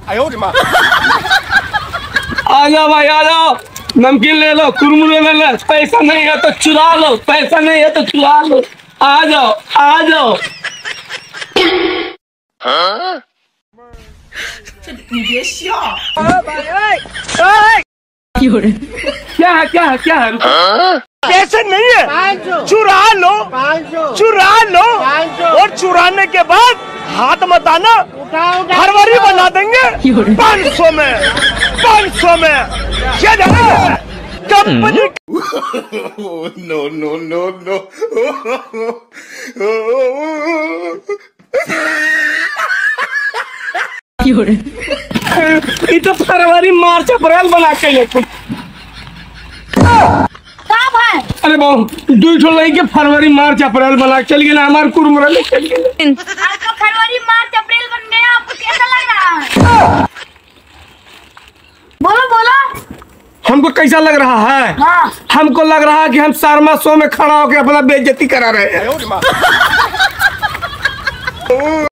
आ जाओ भाई आ जाओ, नमकीन ले लो, कुरमुरे ले लो, पैसा नहीं है तो चुरा लो, पैसा नहीं है तो चुरा लो। आ जाओ आ जाओ। क्या है क्या है क्या है? पैसे नहीं है, चुरा लो, चुरा लो और चुराने के बाद हाथ मत आना, फरवरी बना देंगे 500 में, 500 में क्या जाएगा company. No no no no. ये तो फरवरी मार्च अप्रैल बना के ले। अरे बहु दू ठो लई के फरवरी मार्च अप्रैल बना चल गए ना, हमारे कुरमुरा ले चल गए। आपका फरवरी मार्च अप्रैल बन गया, आपको कैसा लग रहा है? बोलो बोलो। हमको कैसा लग रहा है? हाँ। हमको लग रहा है कि हम शर्मा शो में खड़ा होकर अपना बेइज्जती करा रहे हैं।